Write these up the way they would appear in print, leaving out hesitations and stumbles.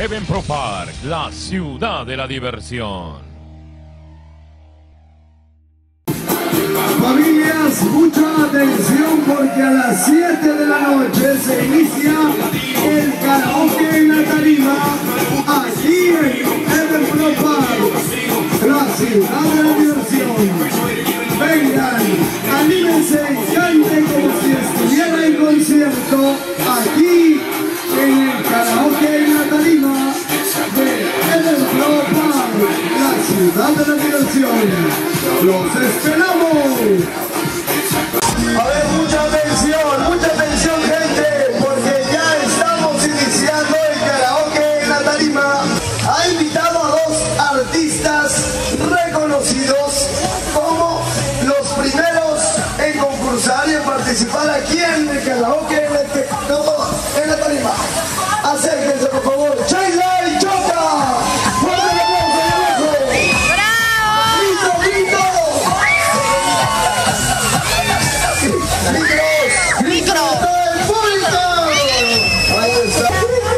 Heaven Pro Park, la ciudad de la diversión. Familias, mucha atención porque a las 7 de la noche se inicia el karaoke en la tarima, aquí en Heaven Pro Park, la ciudad de la diversión. Vengan, anímense y canten como si estuviera en concierto, aquí en el karaoke en la tarima de Heaven Pro Park, la ciudad de la diversión. ¡Los esperamos! A ver, mucha atención gente, porque ya estamos iniciando el karaoke en la tarima. Ha invitado a dos artistas reconocidos como los primeros en concursar y en participar aquí en el karaoke en la tarima. Acérquense por favor, Chayla y Choca. ¡Fuerte el aplauso de abajo! ¡Bravo! ¡Grito! ¡Micro! ¡Del público! Ahí está.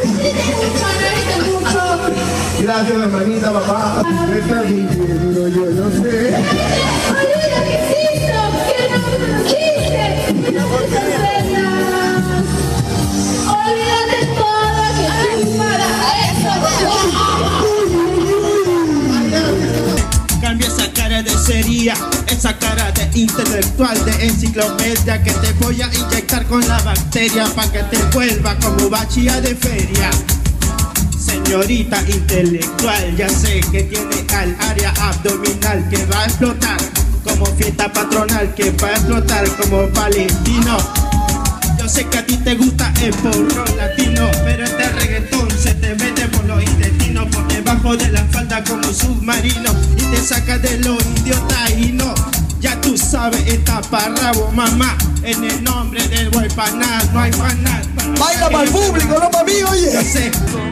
Gracias, hermanita, papá. Me está mintiendo, yo no sé. ¡Olvida que existo! ¡Que no me quise! ¡No te sorprendas! ¡Olvídate todo! ¡Que estoy para eso! Cambia esa cara de sería, esa cara de intelectual, de enciclopedia, que te voy a inyectar con la bacteria pa' que te vuelva como bachilla de feria. Señorita intelectual, ya sé que tiene al área abdominal que va a explotar como fiesta patronal, que va a explotar como palestino. Yo sé que a ti te gusta el porro latino, pero este reggaetón se te mete por los intestinos, por debajo de la falda como submarino, y te saca de los idiotas y no. Ya tú sabes, está para rabo, mamá. En el nombre del boy paná, no hay paná. Baila para el público, no para mí, oye. Yo sé.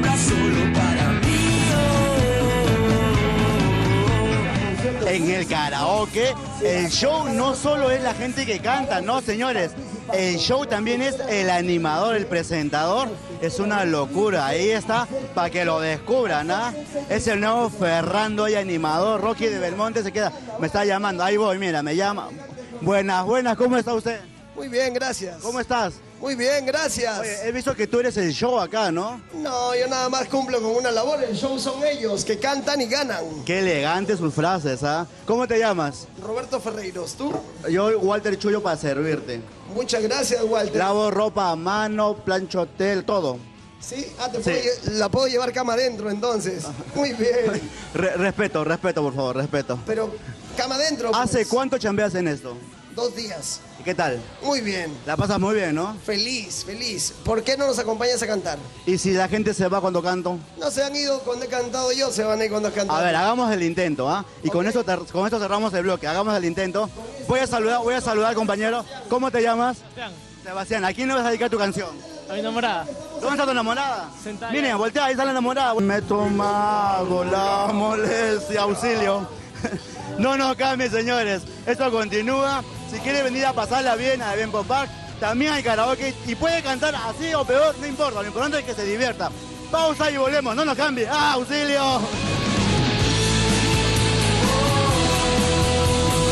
En el karaoke, el show no solo es la gente que canta, no señores, el show también es el animador, el presentador, es una locura, ahí está, para que lo descubran, ¿ah? Es el nuevo Ferrando y animador, Rocky de Belmonte se queda, me está llamando, ahí voy, mira, me llama. Buenas, ¿cómo está usted? Muy bien, gracias. ¿Cómo estás? Muy bien, gracias. Oye, he visto que tú eres el show acá, ¿no? No, yo nada más cumplo con una labor, el show son ellos, que cantan y ganan. Qué elegantes sus frases, ¿ah? ¿Cómo te llamas? Roberto Ferreiros, ¿tú? Yo, Walter Chuyo, para servirte. Muchas gracias, Walter. Lavo ropa a mano, plancho hotel, todo. ¿Sí? Ah, Sí. la puedo llevar cama adentro, entonces. Muy bien. Respeto, por favor, respeto. Pero, cama adentro, pues. ¿Hace cuánto chambeas en esto? 2 días. ¿Y qué tal? Muy bien. La pasas muy bien, ¿no? Feliz, feliz. ¿Por qué no nos acompañas a cantar? ¿Y si la gente se va cuando canto? No se han ido cuando he cantado yo, se van a ir cuando he cantado. A ver, hagamos el intento, ¿ah? Y con esto cerramos el bloque. Hagamos el intento. Voy a saludar al compañero. ¿Cómo te llamas? Sebastián. ¿A quién le vas a dedicar tu canción? A mi enamorada. ¿Dónde está tu enamorada? Sentada. Miren, voltea, ahí está la enamorada. Me he tomado la molestia, auxilio. No nos cambien, señores. Esto continúa. Si quiere venir a pasarla bien a Heaven Pro Park, también hay karaoke y puede cantar así o peor, no importa. Lo importante es que se divierta. Pausa y volvemos. No nos cambie. ¡Ah, auxilio!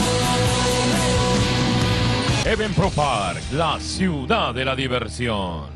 Heaven Pro Park, la ciudad de la diversión.